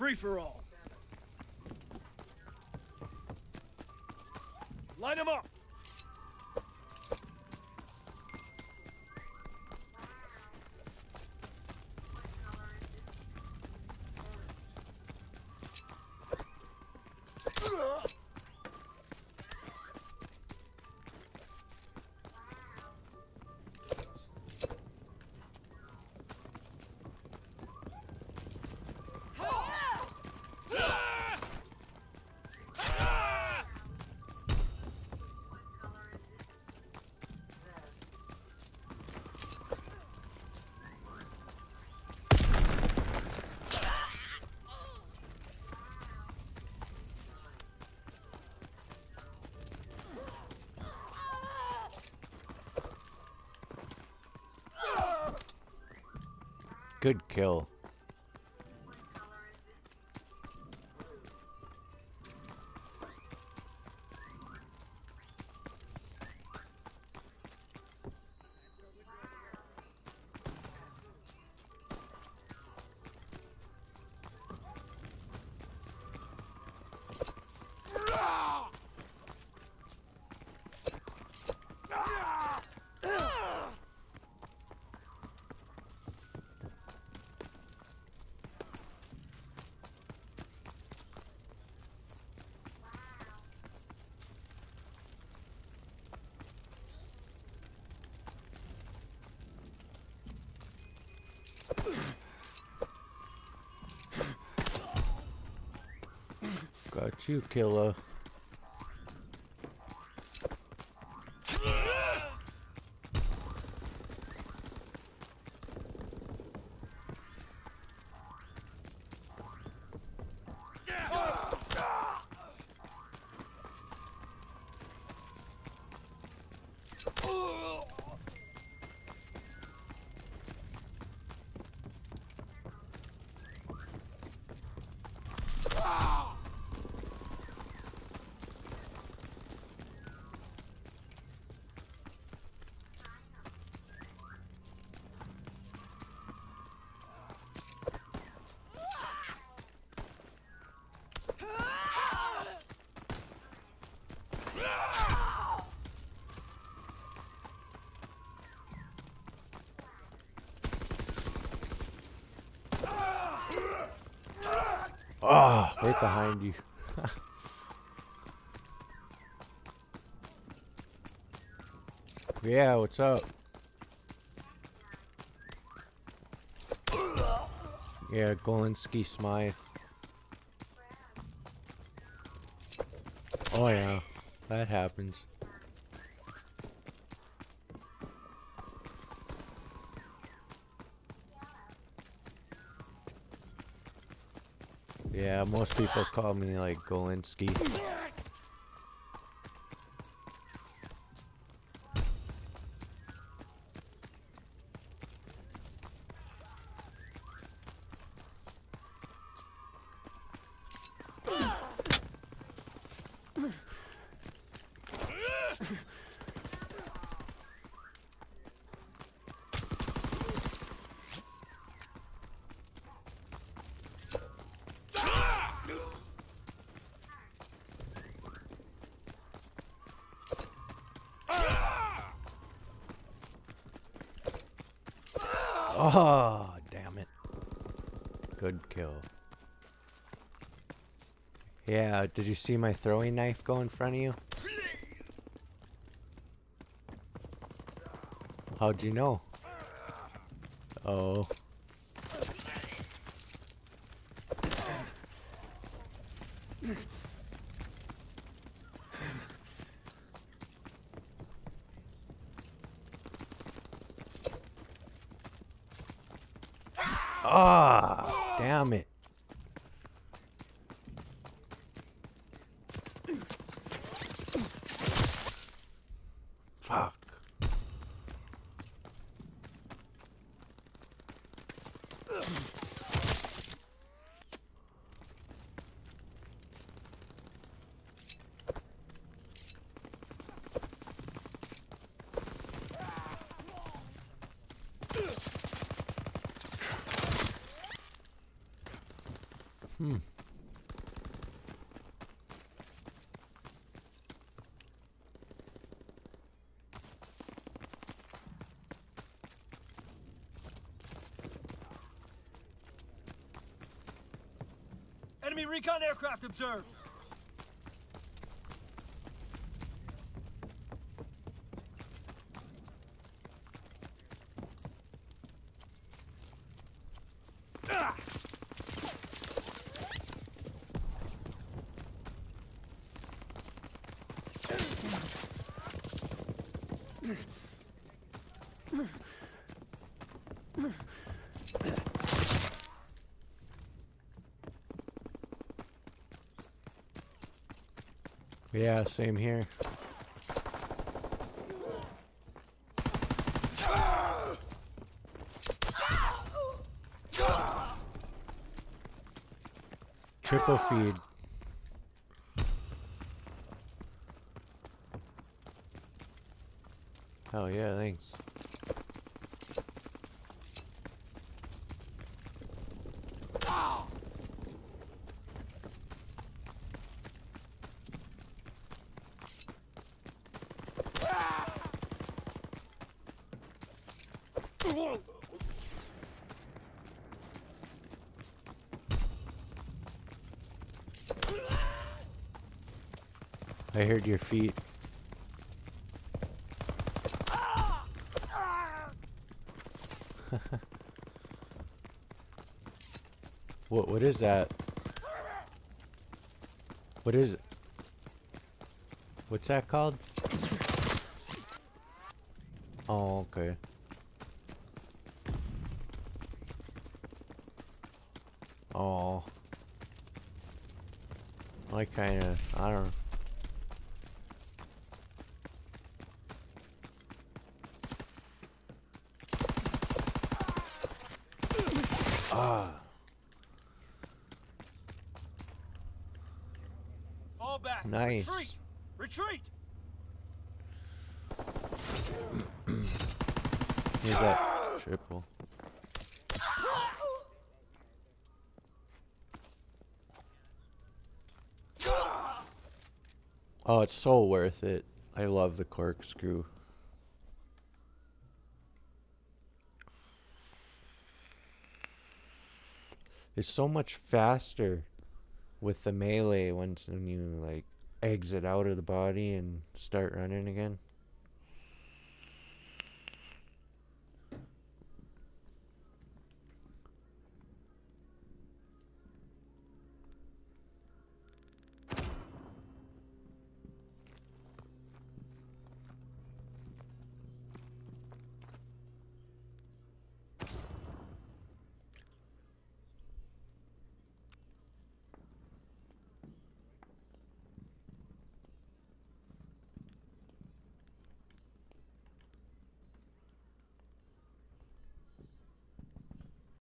free-for-all. Line them up. Good kill. Got you, killer. Oh, right behind you. Yeah, what's up? Yeah, Golinski Smythe. Oh yeah, that happens. Yeah, most people call me like Golinski. Oh, damn it. Good kill. Yeah, did you see my throwing knife go in front of you? How'd you know? Oh. Ah, damn it. Fuck. Hmm. Enemy recon aircraft observed. Yeah, same here. Triple feed. Oh yeah, thanks. I heard your feet. What is that? What is it? What's that called? Oh, okay. Oh. I kinda, I don't know. Ah. Fall back. Nice. Retreat. Retreat. Here's that triple. Oh, it's so worth it. I love the corkscrew. It's so much faster with the melee when you like exit out of the body and start running again.